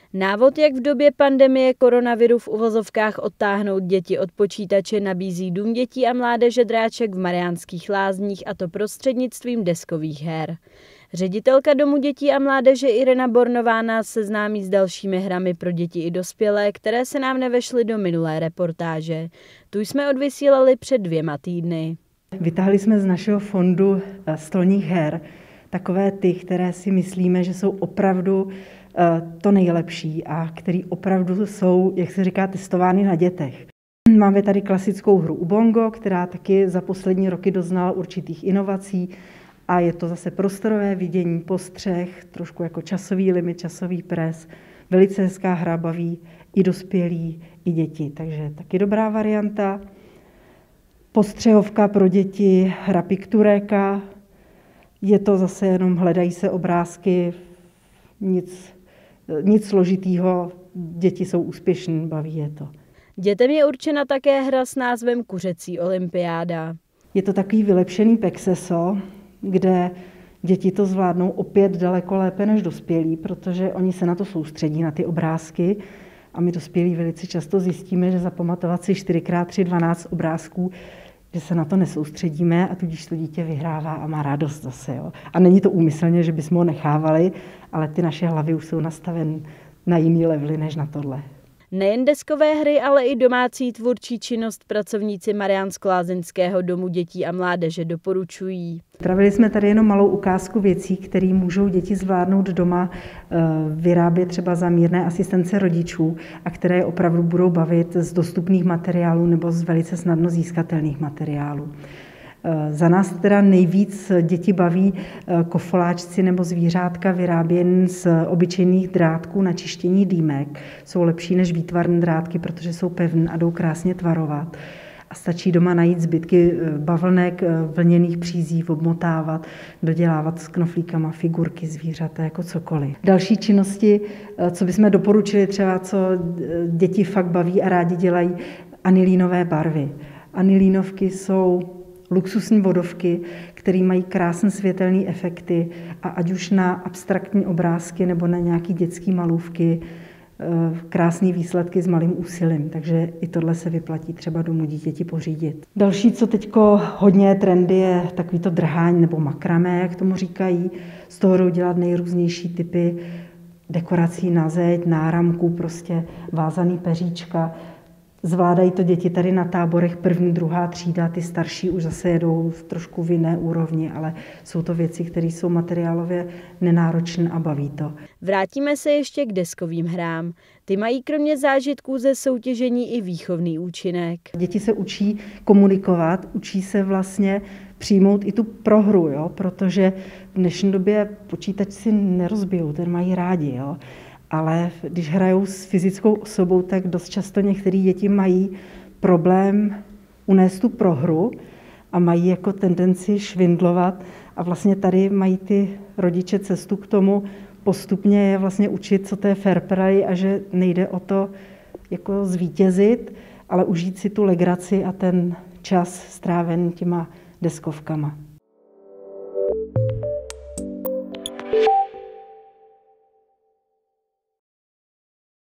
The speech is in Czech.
Návod, jak v době pandemie koronaviru v uvozovkách odtáhnout děti od počítače, nabízí Dům dětí a mládeže Dráček v Mariánských Lázních, a to prostřednictvím deskových her. Ředitelka Domu dětí a mládeže Irena Bornová nás seznámí s dalšími hrami pro děti i dospělé, které se nám nevešly do minulé reportáže. Tu jsme odvysílali před 2 týdny. Vytáhli jsme z našeho fondu stolních her takové ty, které si myslíme, že jsou opravdu to nejlepší a které opravdu jsou, jak se říká, testovány na dětech. Máme tady klasickou hru Ubongo, která taky za poslední roky doznala určitých inovací a je to zase prostorové vidění, postřeh, trošku jako časový limit, časový pres. Velice hezká hra, baví i dospělí, i děti, takže taky dobrá varianta. Postřehovka pro děti, hra Pikturéka. Je to zase jenom hledají se obrázky, nic složitýho, děti jsou úspěšní, baví je to. Dětem je určena také hra s názvem Kuřecí olympiáda. Je to takový vylepšený Pexeso, kde děti to zvládnou opět daleko lépe než dospělí, protože oni se na to soustředí, na ty obrázky. A my dospělí velice často zjistíme, že zapamatovat si 4x3 12 obrázků, že se na to nesoustředíme a tudíž to dítě vyhrává a má radost zase. Jo. A není to úmyslně, že bychom ho nechávali, ale ty naše hlavy už jsou nastaveny na jiný levely než na tohle. Nejen deskové hry, ale i domácí tvůrčí činnost pracovníci Mariánsko-Lázeňského domu dětí a mládeže doporučují. Připravili jsme tady jenom malou ukázku věcí, které můžou děti zvládnout doma, vyrábět třeba za mírné asistence rodičů a které opravdu budou bavit z dostupných materiálů nebo z velice snadno získatelných materiálů. Za nás teda nejvíc děti baví kofoláčci nebo zvířátka vyráběný z obyčejných drátků na čištění dýmek. Jsou lepší než výtvarné drátky, protože jsou pevné a jdou krásně tvarovat. A stačí doma najít zbytky bavlnek, vlněných přízí, obmotávat, dodělávat s knoflíkama figurky, zvířata, jako cokoliv. Další činnosti, co bychom doporučili třeba, co děti fakt baví a rádi dělají, anilínové barvy. Anilínovky jsou luxusní vodovky, které mají krásné světelné efekty a ať už na abstraktní obrázky nebo na nějaké dětské malůvky, krásné výsledky s malým úsilím, takže i tohle se vyplatí třeba Domu dítěti pořídit. Další, co teďko hodně je trendy, je takovýto drhání nebo makramé, jak tomu říkají. Z toho jdou dělat nejrůznější typy dekorací na zeď, náramků, prostě vázaný peříčka. Zvládají to děti tady na táborech 1., 2. třída, ty starší už zase jedou trošku v jiné úrovni, ale jsou to věci, které jsou materiálově nenáročné a baví to. Vrátíme se ještě k deskovým hrám. Ty mají kromě zážitků ze soutěžení i výchovný účinek. Děti se učí komunikovat, učí se vlastně přijmout i tu prohru, jo? Protože v dnešní době počítač si nerozbijou, ten mají rádi. Jo? Ale když hrajou s fyzickou osobou, tak dost často některé děti mají problém unést tu prohru a mají jako tendenci švindlovat a vlastně tady mají ty rodiče cestu k tomu postupně je vlastně učit, co to je fair play a že nejde o to jako zvítězit, ale užít si tu legraci a ten čas strávený těma deskovkama.